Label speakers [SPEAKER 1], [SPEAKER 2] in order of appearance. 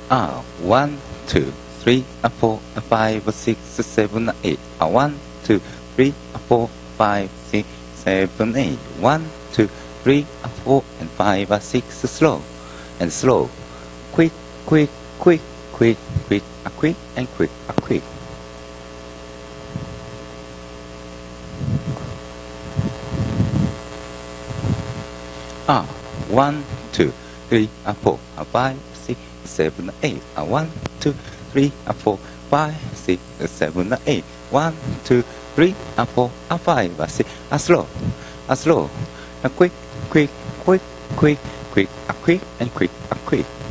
[SPEAKER 1] 1, 2, 3, 4, 5, 6, 7, 8. 1, 2, 3, 4, 5, 6, 7, 8. 1, 2, 3, 4, and 5, 6. Slow and slow. Quick, quick, quick, quick, quick, quick, and quick, quick. Ah, 1, 2, 3, 4, 5, 6, 7, 8. 1, 2, 3, 4, 5, 6, 7, 8. 1, 2, 3, 4, 5, 6. Slow, slow. Quick, quick, quick, quick, quick, quick, and quick, quick.